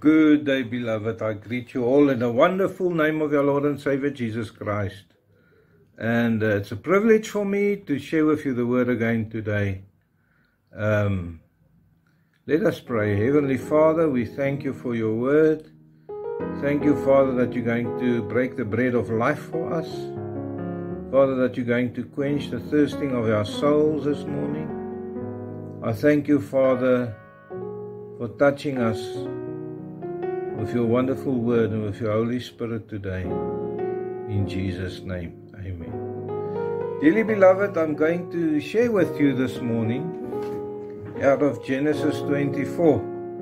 Good day, beloved. I greet you all in the wonderful name of our Lord and Savior Jesus Christ. And it's a privilege for me to share with you the word again today. Let us pray. Heavenly Father, we thank you for your word. Thank you, Father, that you're going to break the bread of life for us. Father, that you're going to quench the thirsting of our souls this morning. I thank you, Father, for touching us with your wonderful word and with your Holy Spirit today. In Jesus' name, amen. Dearly beloved, I'm going to share with you this morning out of Genesis 24.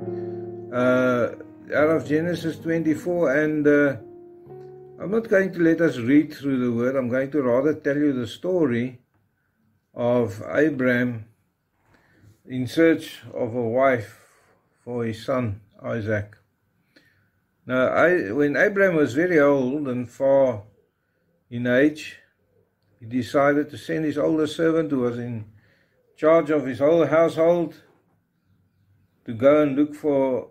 And I'm not going to let us read through the word. I'm going to rather tell you the story of Abraham in search of a wife for his son Isaac. Now, when Abraham was very old and far in age, he decided to send his older servant, who was in charge of his whole household, to go and look for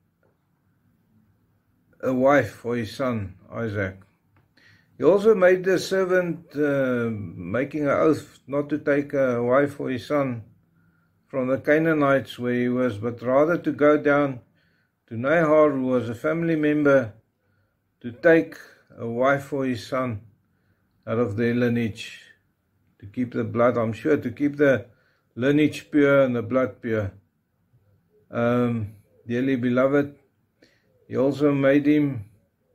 a wife for his son Isaac. He also made the servant making an oath not to take a wife for his son from the Canaanites where he was, but rather to go down to Nahor, who was a family member, to take a wife for his son out of their lineage, to keep the blood, I'm sure, to keep the lineage pure and the blood pure. Dearly beloved, he also made him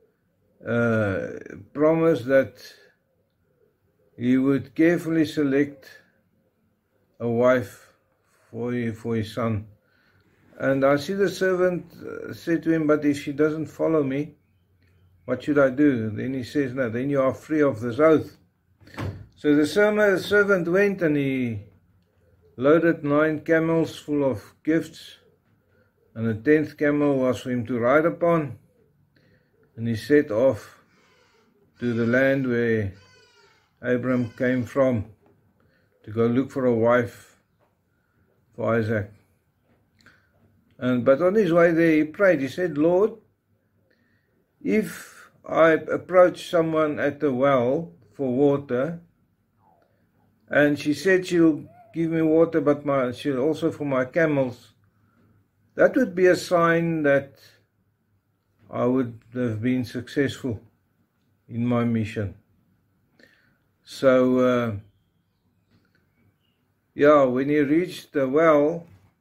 promise that he would carefully select a wife for his son. And I see the servant said to him, but if she doesn't follow me, what should I do? Then he says, no, then you are free of this oath. So the servant went and he loaded 9 camels full of gifts, and the 10th camel was for him to ride upon. And he set off to the land where Abram came from to go look for a wife for Isaac. But on his way there, he prayed. He said, Lord, if I approach someone at the well for water, and she said she'll give me water, but she'll also for my camels, that would be a sign that I would have been successful in my mission. So, when he reached the well,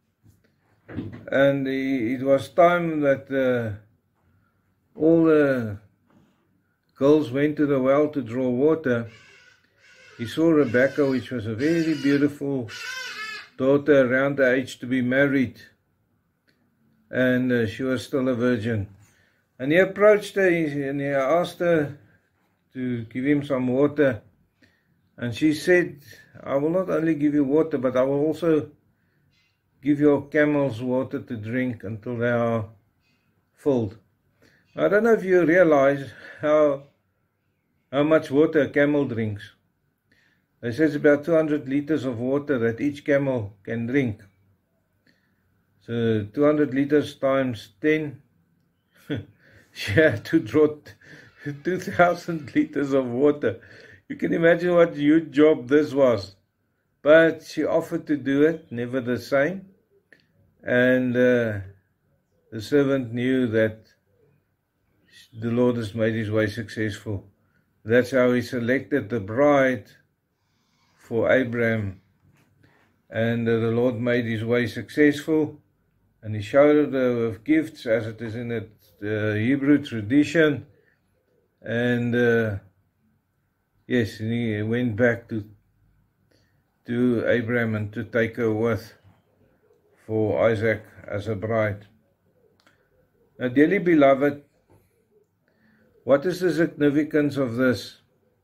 and it was time that all the girls went to the well to draw water, he saw Rebecca, which was a very beautiful daughter around the age to be married, and she was still a virgin. And he approached her and he asked her to give him some water, and she said, I will not only give you water, but I will also give your camels water to drink until they are filled. I don't know if you realize how much water a camel drinks. They say it's about 200 liters of water that each camel can drink. So 200 liters times 10, she had to draw 2,000 liters of water. You can imagine what a huge job this was. But she offered to do it, never the same. And the servant knew that the Lord has made his way successful. That's how he selected the bride for Abraham. And the Lord made his way successful. And he showered her with gifts, as it is in the Hebrew tradition. And yes, and he went back to Abraham and to take her with for Isaac as a bride. Now, dearly beloved, what is the significance of this?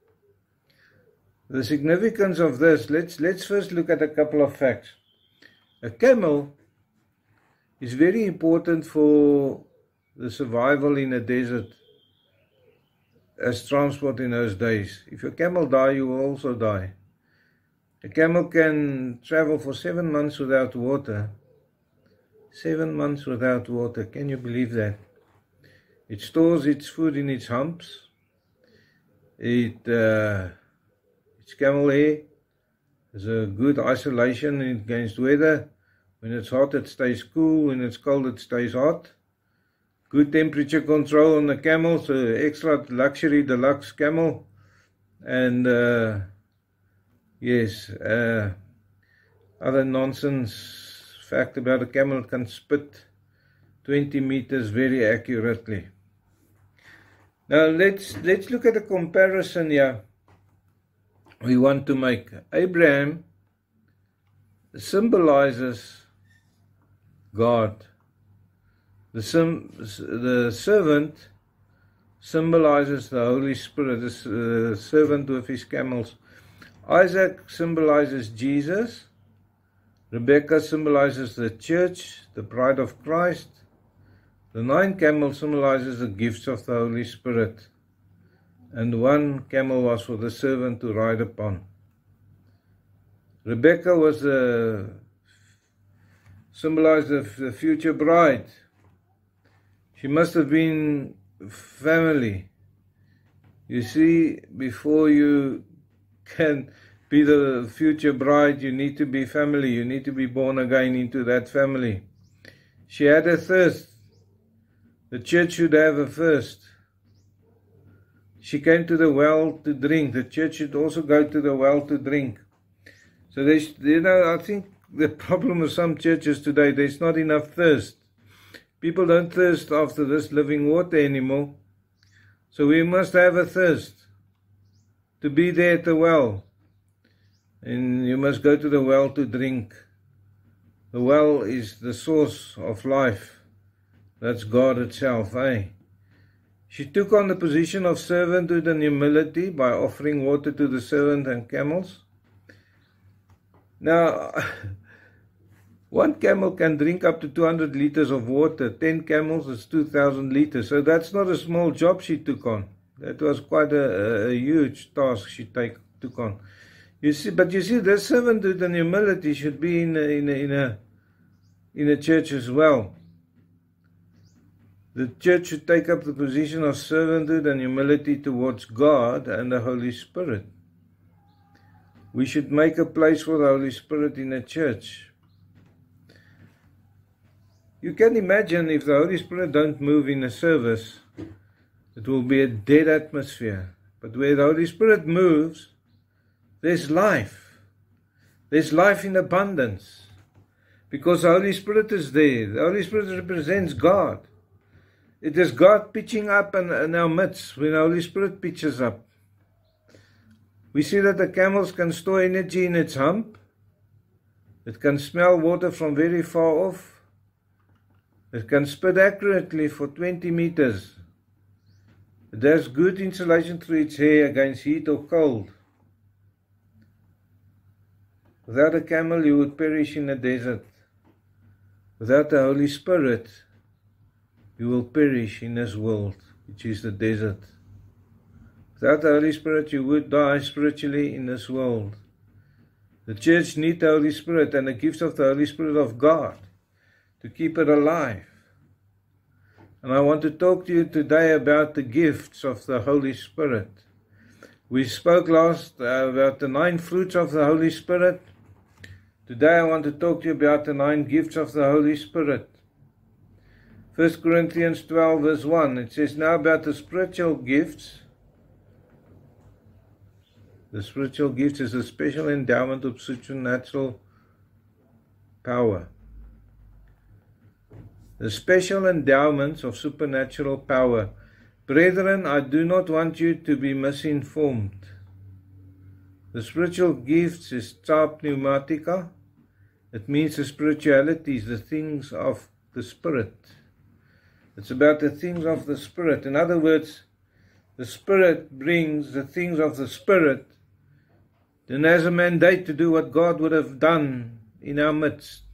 The significance of this, let's first look at a couple of facts. A camel is very important for the survival in a desert as transport in those days. If your camel dies, you will also die. A camel can travel for 7 months without water. 7 months without water. Can you believe that? It stores its food in its humps. It's camel hair. There's a good isolation against weather. When it's hot, it stays cool. When it's cold, it stays hot. Good temperature control on the camel, so extra luxury deluxe camel. And yes, other nonsense fact about a camel: it can spit 20 meters very accurately. Now let's look at a comparison here we want to make. Abraham symbolizes God. The servant symbolizes the Holy Spirit, the servant with his camels. Isaac symbolizes Jesus. Rebecca symbolizes the church, the bride of Christ. The 9 camels symbolizes the gifts of the Holy Spirit. And 1 camel was for the servant to ride upon. Rebecca was symbolized the future bride. She must have been family. You see, before you can be the future bride, you need to be family. You need to be born again into that family. She had a thirst. The church should have a thirst. She came to the well to drink. The church should also go to the well to drink. So there's, I think the problem with some churches today, there's not enough thirst. People don't thirst after this living water anymore. So we must have a thirst to be there at the well. And you must go to the well to drink. The well is the source of life. That's God itself, eh? She took on the position of servanthood and humility by offering water to the servant and camels. Now, 1 camel can drink up to 200 liters of water. 10 camels is 2,000 liters. So that's not a small job she took on. That was quite a huge task she took on. You see, but you see, this servanthood and humility should be in a church as well. The church should take up the position of servanthood and humility towards God and the Holy Spirit. We should make a place for the Holy Spirit in a church. You can imagine if the Holy Spirit don't move in a service, it will be a dead atmosphere. But where the Holy Spirit moves, there's life. There's life in abundance. Because the Holy Spirit is there. The Holy Spirit represents God. It is God pitching up in our midst when the Holy Spirit pitches up. We see that the camels can store energy in its hump. It can smell water from very far off. It can spit accurately for 20 meters. It has good insulation through its hair against heat or cold. Without a camel, you would perish in the desert. Without the Holy Spirit, you will perish in this world, which is the desert. Without the Holy Spirit, you would die spiritually in this world. The church needs the Holy Spirit and the gifts of the Holy Spirit of God to keep it alive. And I want to talk to you today about the gifts of the Holy Spirit. We spoke last about the 9 fruits of the Holy Spirit. Today I want to talk to you about the 9 gifts of the Holy Spirit. 1 Corinthians 12 verse 1, it says, now about the spiritual gifts. The spiritual gifts is a special endowment of supernatural power. The special endowments of supernatural power. Brethren, I do not want you to be misinformed. The spiritual gifts is tap pneumatica. It means the spiritualities, the things of the Spirit. It's about the things of the Spirit. In other words, the Spirit brings the things of the Spirit, then has a mandate to do what God would have done in our midst.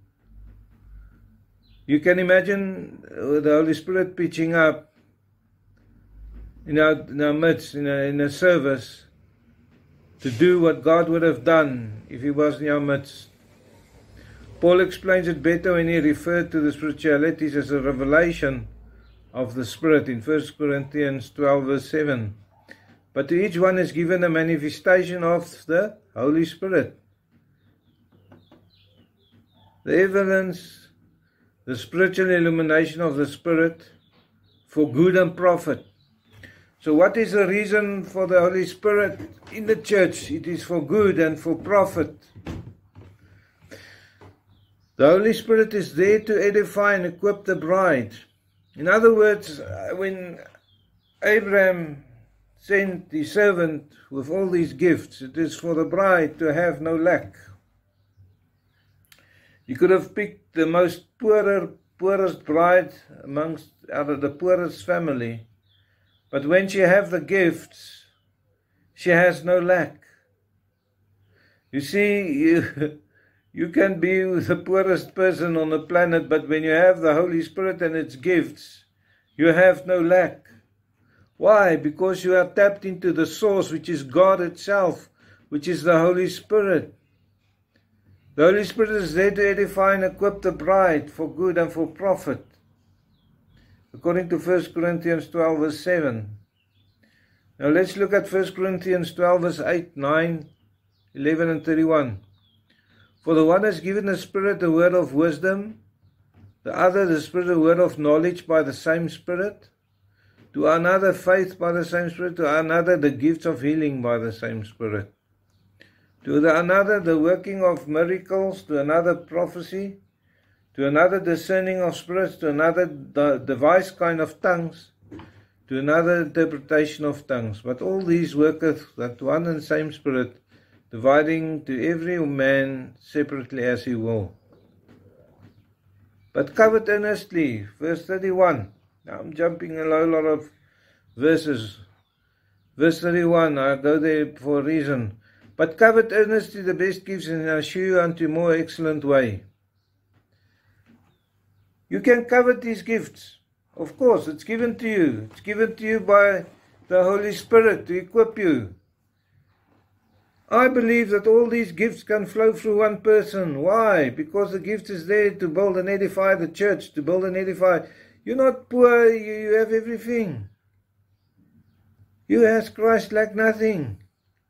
You can imagine the Holy Spirit pitching up in our midst, in a service, to do what God would have done if He was in our midst. Paul explains it better when he referred to the spiritualities as a revelation of the Spirit in 1 Corinthians 12 verse 7. But to each one is given a manifestation of the Holy Spirit. The evidence, the spiritual illumination of the Spirit for good and profit. So what is the reason for the Holy Spirit in the church? It is for good and for profit. The Holy Spirit is there to edify and equip the bride. In other words, when Abraham sent his servant with all these gifts, it is for the bride to have no lack. You could have picked the most poorest bride out of the poorest family, but when she have the gifts, she has no lack. You see, you can be the poorest person on the planet, but when you have the Holy Spirit and its gifts, you have no lack. Why? Because you are tapped into the source, which is God itself, which is the Holy Spirit. The Holy Spirit is there to edify and equip the bride for good and for profit, according to 1 Corinthians 12 verse 7. Now let's look at 1 Corinthians 12 verse 8, 9, 11 and 31. For the one has given the Spirit the word of wisdom, the other the Spirit the word of knowledge by the same Spirit, to another faith by the same Spirit, to another the gifts of healing by the same Spirit, to another the working of miracles, to another prophecy, to another discerning of spirits, to another the device kind of tongues, to another interpretation of tongues. But all these worketh that one and same Spirit, dividing to every man separately as he will. But covet earnestly, verse 31. Now I'm jumping a lot of verses. Verse 31, I go there for a reason. But covet earnestly the best gifts, and I shew you unto a more excellent way. You can covet these gifts. Of course, it's given to you. It's given to you by the Holy Spirit to equip you. I believe that all these gifts can flow through one person. Why? Because the gift is there to build and edify the church, to build and edify. You're not poor, you have everything. You as Christ lack nothing.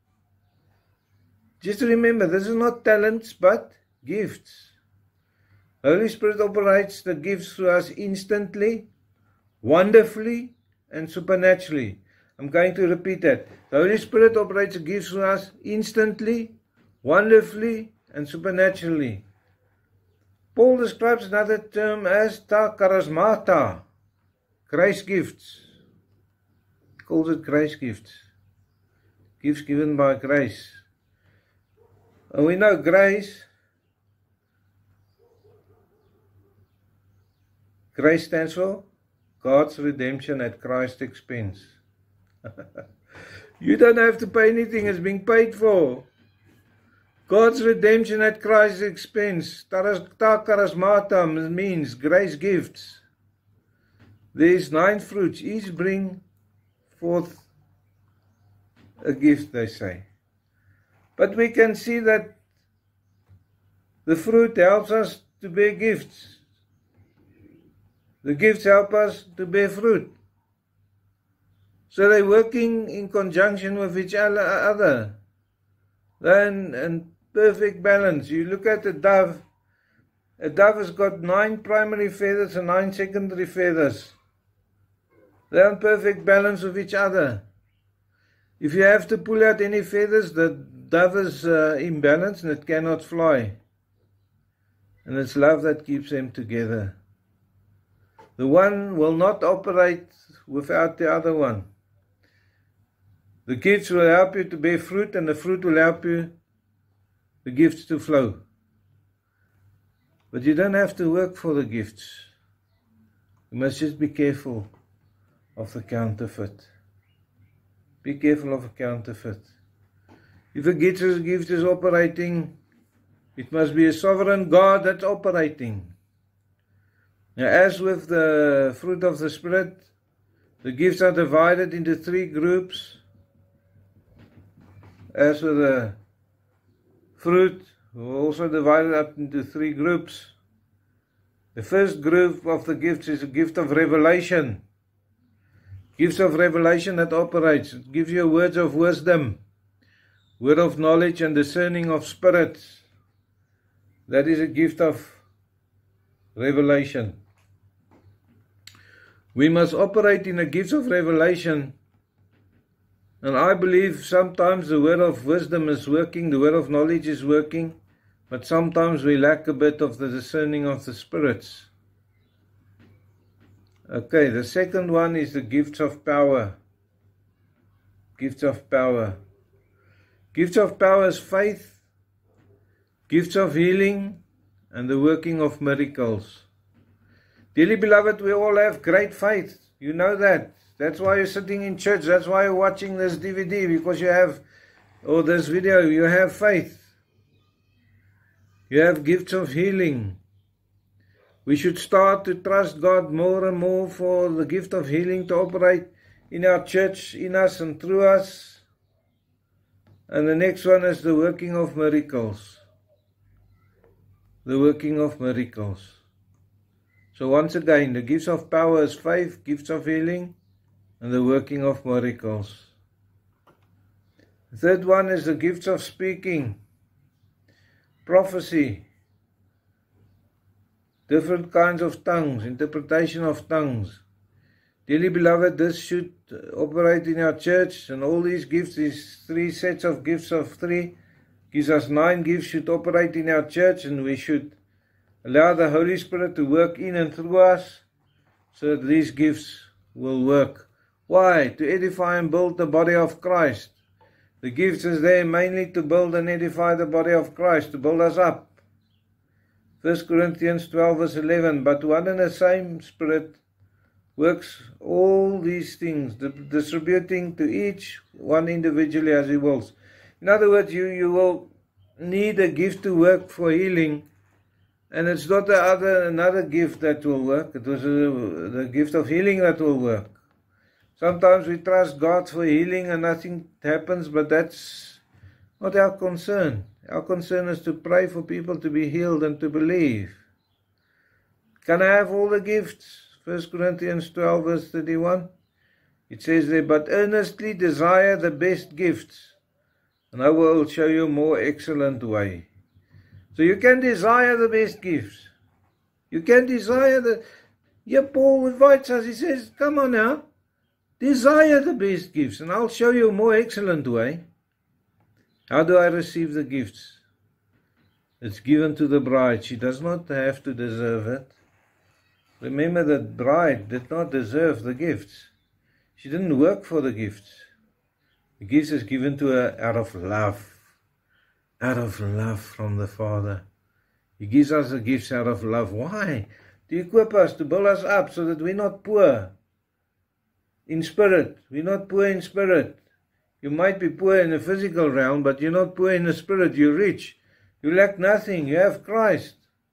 Just remember, this is not talents, but gifts. The Holy Spirit operates the gifts through us instantly, wonderfully, and supernaturally. I'm going to repeat that. The Holy Spirit operates the gifts through us instantly, wonderfully, and supernaturally. Paul describes another term as ta charismata, grace gifts. He calls it grace gifts. Gifts given by grace. And we know grace stands for God's redemption at Christ's expense. You don't have to pay anything, it's being paid for. God's redemption at Christ's expense. Ta charismata means grace gifts. There is 9 fruits, each bring forth a gift, they say. But we can see that the fruit helps us to bear gifts. The gifts help us to bear fruit. So they're working in conjunction with each other. They're in perfect balance. You look at a dove. A dove has got 9 primary feathers and 9 secondary feathers. They're in perfect balance with each other. If you have to pull out any feathers, the dove is imbalanced and it cannot fly. And it's love that keeps them together. The one will not operate without the other one. The gifts will help you to bear fruit, and the fruit will help you, the gifts to flow. But you don't have to work for the gifts. You must just be careful of the counterfeit. Be careful of a counterfeit. If a gift is operating, it must be a sovereign God that's operating. Now, as with the fruit of the Spirit, the gifts are divided into 3 groups. As with the fruit, we're also divided up into 3 groups. The first group of the gifts is a gift of revelation. Gifts of revelation that operates. It gives you words of wisdom, word of knowledge and discerning of spirits. That is a gift of revelation. We must operate in the gifts of revelation. And I believe sometimes the word of wisdom is working, the word of knowledge is working, but sometimes we lack a bit of the discerning of the spirits. Okay, the second one is the gifts of power. Gifts of power. Gifts of power is faith, gifts of healing, and the working of miracles. Dearly beloved, we all have great faith. You know that. That's why you're sitting in church. That's why you're watching this DVD, because you have, or this video, you have faith. You have gifts of healing. We should start to trust God more and more for the gift of healing to operate in our church, in us and through us. And the next one is the working of miracles. The working of miracles. So once again, the gifts of power is faith, gifts of healing, and the working of miracles. The third one is the gifts of speaking, prophecy, different kinds of tongues, interpretation of tongues. Dearly beloved, this should operate in our church, and all these gifts, these 3 sets of gifts of 3, gives us 9 gifts, should operate in our church, and we should allow the Holy Spirit to work in and through us, so that these gifts will work. Why? To edify and build the body of Christ. The gifts is there mainly to build and edify the body of Christ, to build us up. 1 Corinthians 12 verse 11, but one and the same Spirit works all these things, distributing to each one individually as He wills. In other words, you will need a gift to work for healing, and it's not another gift that will work. It was the gift of healing that will work. Sometimes we trust God for healing and nothing happens, but that's not our concern. Our concern is to pray for people to be healed and to believe. Can I have all the gifts? 1 Corinthians 12 verse 31. It says there, but earnestly desire the best gifts, and I will show you a more excellent way. So you can desire the best gifts. You can desire the... Yeah, Paul invites us, he says, come on now. Desire the best gifts, and I'll show you a more excellent way. How do I receive the gifts? It's given to the bride. She does not have to deserve it. Remember, the bride did not deserve the gifts. She didn't work for the gifts. The gifts is given to her out of love. Out of love from the Father. He gives us the gifts out of love. Why? To equip us, to build us up so that we're not poor in spirit. We're not poor in spirit. You might be poor in the physical realm, but you're not poor in the spirit. You're rich. You lack nothing. You have Christ.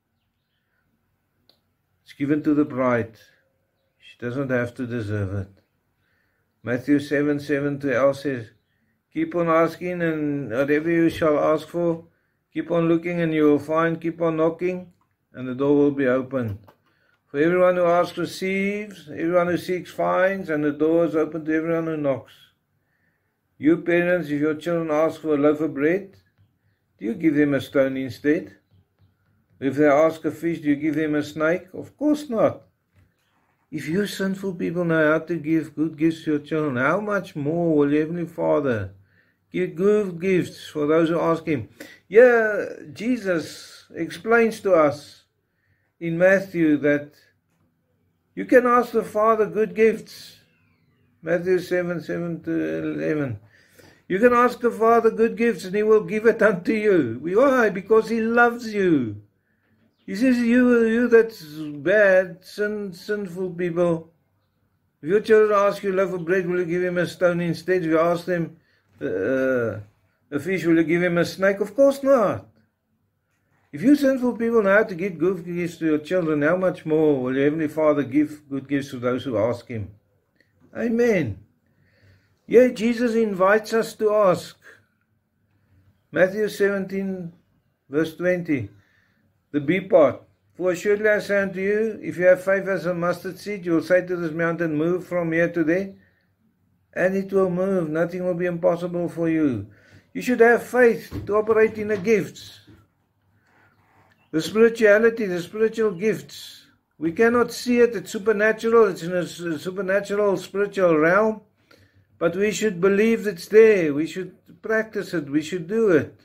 It's given to the bride. She doesn't have to deserve it. Matthew 7:7-11 says, keep on asking, and whatever you shall ask for, keep on looking and you will find. Keep on knocking, and the door will be opened. For everyone who asks receives, everyone who seeks finds, and the door is open to everyone who knocks. You parents, if your children ask for a loaf of bread, do you give them a stone instead? If they ask a fish, do you give them a snake? Of course not. If you sinful people know how to give good gifts to your children, how much more will your Heavenly Father give good gifts for those who ask Him? Yeah, Jesus explains to us in Matthew that you can ask the Father good gifts. Matthew 7:7-11. You can ask the Father good gifts and He will give it unto you. Why? Because He loves you. He says, you that's bad, sinful people, if your children ask you a loaf of bread, will you give him a stone instead? If you ask them a fish, will you give him a snake? Of course not. If you sinful people know how to give good gifts to your children, how much more will your Heavenly Father give good gifts to those who ask Him? Amen. Yeah, Jesus invites us to ask. Matthew 17 verse 20. The B part. For assuredly I say unto you, if you have faith as a mustard seed, you will say to this mountain, move from here to there, and it will move. Nothing will be impossible for you. You should have faith to operate in the gifts. The spirituality, the spiritual gifts. We cannot see it. It's supernatural. It's in a supernatural, spiritual realm. But we should believe it's there. We should practice it. We should do it.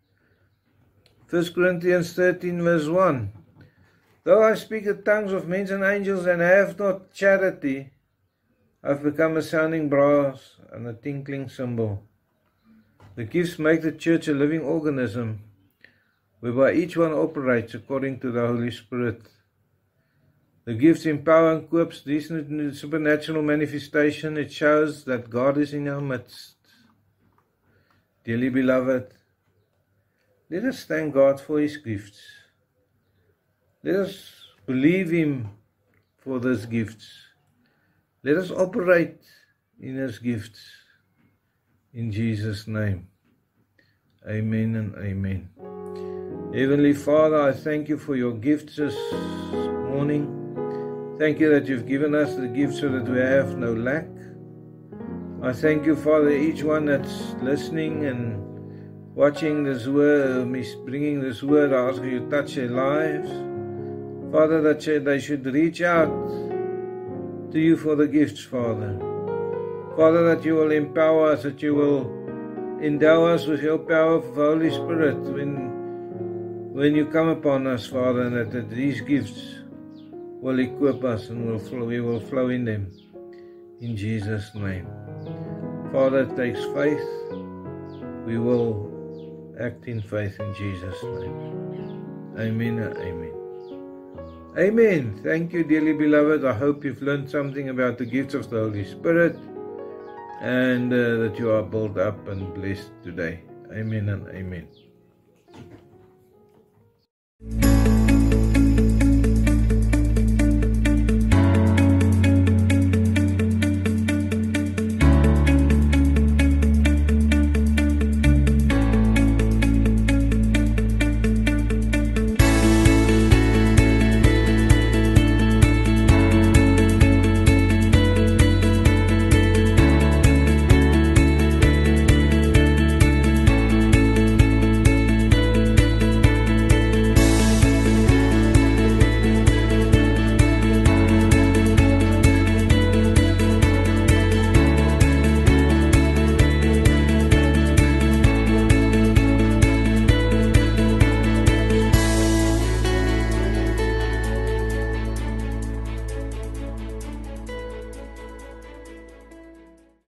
1 Corinthians 13 verse 1. Though I speak the tongues of men and angels and have not charity, I've become a sounding brass and a tinkling cymbal. The gifts make the church a living organism, whereby each one operates according to the Holy Spirit. The gifts empower and equips this supernatural manifestation. It shows that God is in our midst. Dearly beloved, let us thank God for His gifts. Let us believe Him for these gifts. Let us operate in His gifts. In Jesus' name. Amen and amen. Heavenly Father, I thank you for your gifts this morning. Thank you that you've given us the gifts so that we have no lack. I thank you, Father, each one that's listening and watching this word, bringing this word, I ask you to touch their lives. Father, that they should reach out to you for the gifts, Father. Father, that you will empower us, that you will endow us with your power of the Holy Spirit when you come upon us, Father, and that these gifts will equip us and we will flow in them. In Jesus' name. Father, it takes faith. We will act in faith in Jesus' name. Amen and amen. Amen. Thank you, dearly beloved. I hope you've learned something about the gifts of the Holy Spirit and that you are built up and blessed today. Amen and amen.